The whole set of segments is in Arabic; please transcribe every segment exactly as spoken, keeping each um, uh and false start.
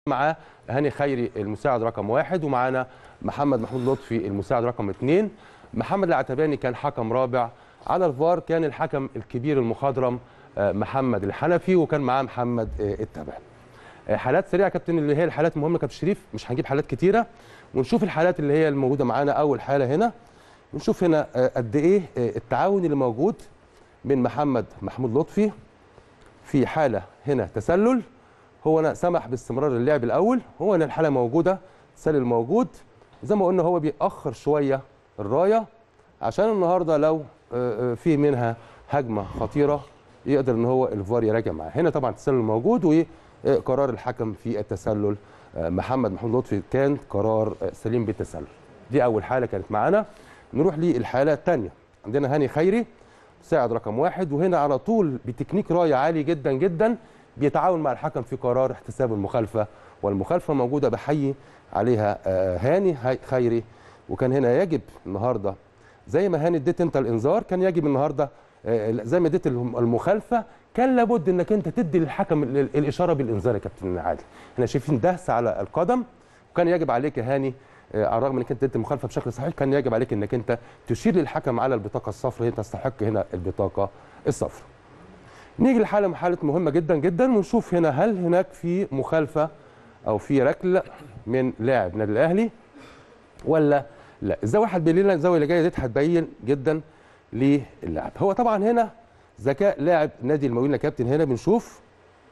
معاه هاني خيري المساعد رقم واحد، ومعانا محمد محمود لطفي المساعد رقم اثنين. محمد العتباني كان حكم رابع. على الفار كان الحكم الكبير المخضرم محمد الحنفي، وكان معاه محمد التبع. حالات سريعه يا كابتن، اللي هي الحالات المهمه كابتن شريف، مش هنجيب حالات كتيره، ونشوف الحالات اللي هي الموجوده معانا. اول حاله هنا نشوف هنا قد ايه التعاون اللي موجود من محمد محمود لطفي. في حاله هنا تسلل، هو أنا سمح باستمرار اللعب الاول، هو هنا الحاله موجوده، تسلل موجود. زي ما قلنا هو بيأخر شويه الرايه عشان النهارده لو في منها هجمه خطيره يقدر ان هو الفار يراجع معاه. هنا طبعا التسلل موجود، وقرار الحكم في التسلل محمد محمود لطفي كان قرار سليم بالتسلل. دي اول حاله كانت معانا. نروح للحاله الثانيه، عندنا هاني خيري مساعد رقم واحد، وهنا على طول بتكنيك رايه عالي جدا جدا بيتعاون مع الحكم في قرار احتساب المخالفه، والمخالفه موجوده بحيي عليها هاني خيري. وكان هنا يجب النهارده زي ما هاني اديت انت الانذار، كان يجب النهارده زي ما اديت المخالفه كان لابد انك انت تدي للحكم الاشاره بالانذار يا كابتن عادل. احنا شايفين دهس على القدم، وكان يجب عليك يا هاني على الرغم انك انت اديت المخالفه بشكل صحيح كان يجب عليك انك انت تشير للحكم على البطاقه الصفراء، هي تستحق هنا البطاقه الصفراء. نيجي لحاله حاله مهمه جدا جدا، ونشوف هنا هل هناك في مخالفه او في ركله من لاعب نادي الاهلي ولا لا. الزاويه هتبين لنا، الزاويه اللي جايه دي هتبين جدا للاعب. هو طبعا هنا ذكاء لاعب نادي المقاولين يا كابتن. هنا بنشوف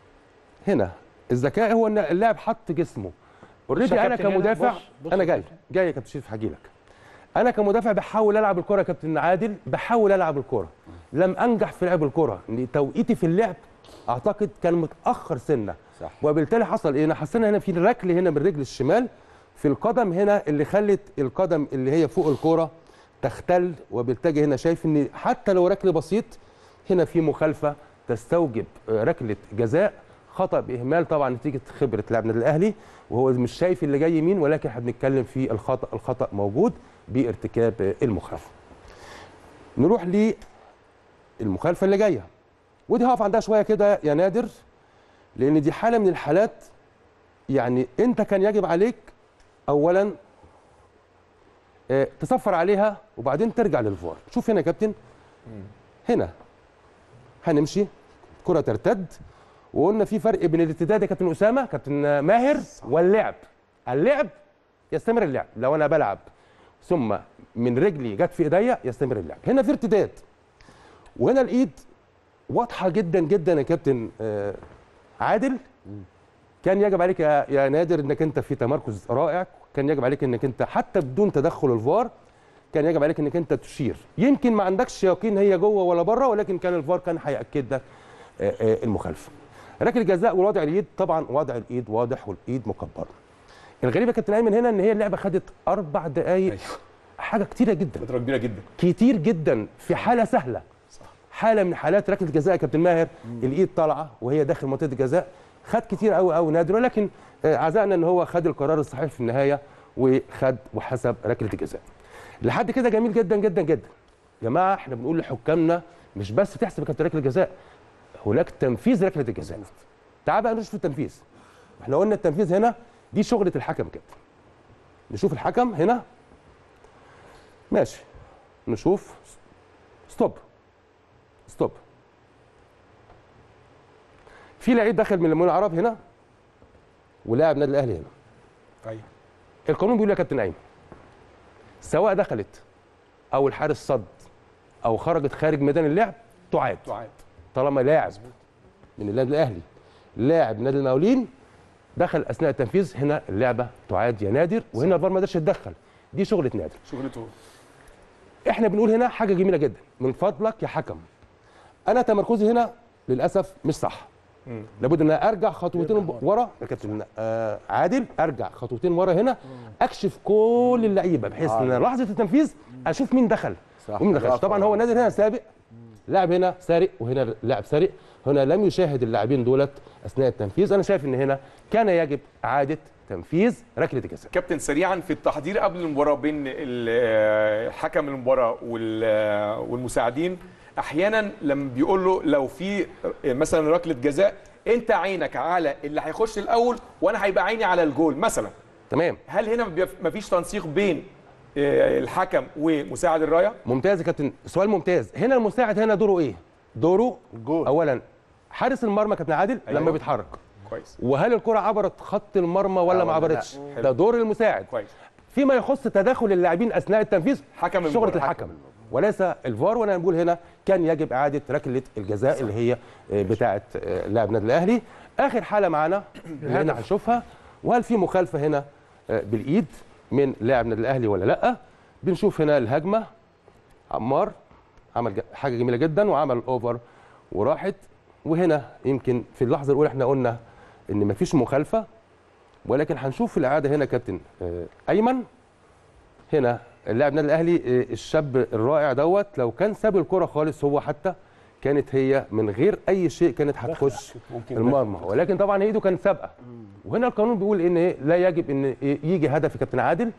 هنا الذكاء هو ان اللاعب حط جسمه اوريدي. انا كمدافع بص بص انا جاي جاي يا كابتن شريف هاجي لك. انا كمدافع بحاول العب الكره يا كابتن عادل، بحاول العب الكره، لم انجح في لعب الكره، توقيتي في اللعب اعتقد كان متاخر سنه، صح. وبالتالي حصل ايه؟ انا حسينا هنا في الركل هنا بالرجل الشمال في القدم هنا اللي خلت القدم اللي هي فوق الكره تختل، وبالتالي هنا شايف ان حتى لو ركل بسيط هنا في مخالفه تستوجب ركله جزاء، خطا باهمال طبعا نتيجه خبره لاعب النادي الاهلي، وهو مش شايف اللي جاي يمين، ولكن احنا بنتكلم في الخطا، الخطا موجود بارتكاب المخالفه. نروح للمخالفه اللي جايه، ودي هقف عندها شويه كده يا نادر، لان دي حاله من الحالات يعني انت كان يجب عليك اولا تصفر عليها وبعدين ترجع للفار. شوف هنا يا كابتن، هنا هنمشي كره ترتد، وقلنا في فرق بين الارتداد يا كابتن اسامه كابتن ماهر واللعب. اللعب يستمر اللعب، لو انا بلعب ثم من رجلي جت في ايديا يستمر اللعب. هنا في ارتداد، وهنا الايد واضحه جدا جدا يا كابتن عادل. كان يجب عليك يا, يا نادر انك انت في تمركز رائع، كان يجب عليك انك انت حتى بدون تدخل الفار كان يجب عليك انك انت تشير. يمكن ما عندكش يقين هي جوه ولا بره، ولكن كان الفار كان هياكد لك المخالفه. ركله الجزاء ووضع اليد، طبعا وضع الايد واضح والايد مكبره. الغريبه يا كابتن ايمن هنا ان هي اللعبه خدت اربع دقائق. أيوه. حاجه كتيره جدا، فتره كبيره جدا، كتير جدا في حاله سهله. صح. حاله من حالات ركله الجزاء يا كابتن ماهر، مم. الايد طالعه وهي داخل منطقه الجزاء، خد كتير قوي قوي نادر، ولكن عزائنا ان هو خد القرار الصحيح في النهايه وخد وحسب ركله الجزاء. لحد كده جميل جدا جدا جدا. يا جماعه احنا بنقول لحكامنا مش بس تحسب كابتن ركله الجزاء، هناك تنفيذ ركله الجزاء. تعال بقى نشوف التنفيذ. احنا قلنا التنفيذ هنا دي شغله الحكم كده. نشوف الحكم هنا ماشي، نشوف ستوب ستوب. في لعيب داخل من المقاولين العرب هنا ولاعب نادي الاهلي هنا. ايوه. القانون بيقول يا كابتن ايمن سواء دخلت او الحارس صد او خرجت خارج ميدان اللعب تعاد. تعاد طالما لاعب من النادي الاهلي لاعب نادي المقاولين دخل اثناء التنفيذ، هنا اللعبه تعاد يا نادر، وهنا الفار ما قدرش يتدخل. دي شغله نادر، شغلته. احنا بنقول هنا حاجه جميله جدا، من فضلك يا حكم انا تمركزي هنا للاسف مش صح. مم. لابد ان ارجع خطوتين ورا يا كابتن آه عادل، ارجع خطوتين ورا هنا، اكشف كل اللعيبه بحيث ان لحظه التنفيذ اشوف مين دخل ومين ما دخلش. طبعا هو نادر هنا سابق، لاعب هنا سارق وهنا لاعب سارق، هنا لم يشاهد اللاعبين دولت اثناء التنفيذ. انا شايف ان هنا كان يجب اعاده تنفيذ ركله الجزاء. كابتن سريعا في التحضير قبل المباراه بين حكم المباراه والمساعدين، احيانا لما بيقول له لو في مثلا ركله جزاء انت عينك على اللي هيخش الاول وانا هيبقى عيني على الجول مثلا. تمام. هل هنا مفيش تنسيق بين الحكم ومساعد الرايه؟ ممتاز يا كابتن، سؤال ممتاز. هنا المساعد هنا دوره ايه؟ دوره الجول. اولا حارس المرمى كابتن عادل أيوة. لما بيتحرك كويس، وهل الكره عبرت خط المرمى ولا ما عبرتش؟ ده دور المساعد. كويس. فيما يخص تداخل اللاعبين اثناء التنفيذ حكم شغله الحكم وليس الفار. وانا بقول هنا كان يجب اعاده ركله الجزاء صح. اللي هي بتاعه لاعب النادي الاهلي. اخر حاله معانا اللي هنا هنشوفها، وهل في مخالفه هنا بالايد من لاعب النادي الاهلي ولا لا؟ بنشوف هنا الهجمه، عمار عمل حاجه جميله جدا وعمل اوفر وراحت. وهنا يمكن في اللحظه الاولى احنا قلنا ان مفيش مخالفه، ولكن هنشوف في الاعاده هنا كابتن ايمن. هنا اللاعب النادي الاهلي الشاب الرائع دوت لو كان ساب الكره خالص هو حتى كانت هي من غير اي شيء كانت هتخش المرمى، ولكن طبعا ايده كانت سابقه. وهنا القانون بيقول ان لا يجب ان يجي هدف يا كابتن عادل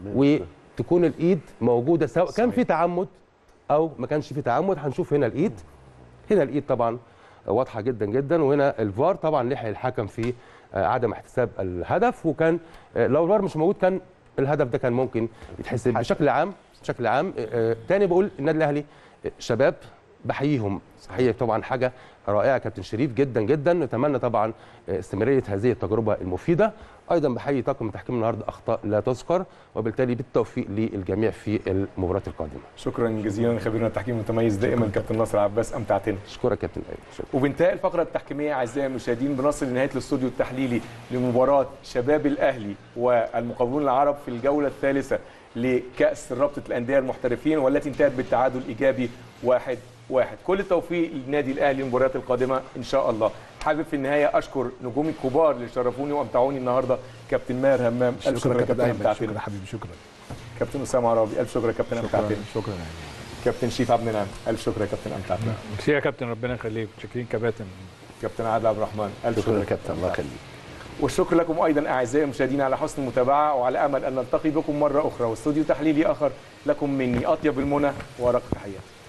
وتكون الايد موجوده سواء كان في تعمد او ما كانش في تعمد. هنشوف هنا الايد، هنا الايد طبعا واضحه جدا جدا. وهنا الفار طبعا لحق الحكم في عدم احتساب الهدف، وكان لو الفار مش موجود كان الهدف ده كان ممكن يتحسب. بشكل عام بشكل عام تاني بقول النادي الاهلي شباب بحييهم، صحيح طبعا حاجه رائعه كابتن شريف جدا جدا. نتمنى طبعا استمراريه هذه التجربه المفيده. ايضا بحيي طاقم التحكيم النهارده، اخطاء لا تذكر، وبالتالي بالتوفيق للجميع في المباراه القادمه. شكرا جزيلا خبيرنا التحكيم المتميز دائما كابتن ناصر عباس، امتعتنا. اشكرك كابتن ايمن. وبانتهاء الفقره التحكيميه اعزائي المشاهدين بنصل لنهايه الاستوديو التحليلي لمباراه شباب الاهلي والمقاولون العرب في الجوله الثالثه لكاس رابطه الانديه المحترفين، والتي انتهت بالتعادل ايجابي واحد واحد. كل التوفيق للنادي الاهلي المباريات القادمه ان شاء الله. حابب في النهايه اشكر نجومي الكبار اللي شرفوني وامتعوني النهارده، كابتن ماهر همام الف شكر يا كابتن، امتعتنا. شكرا حبيبي، شكرا. كابتن اسامه عرابي الف شكر يا كابتن، امتعتنا. شكرا. كابتن شيف عبد المنعم الف شكر يا كابتن، امتعتنا. ميرسي يا كابتن، ربنا يخليك. شاكرين كباتن. كابتن عادل عبد الرحمن الف شكر يا كابتن، الله يخليك. والشكر لكم ايضا اعزائي المشاهدين على حسن المتابعه، وعلى امل ان نلتقي بكم مره اخرى واستوديو تحليلي اخر. لكم مني اطيب المنى ورق تحياتي.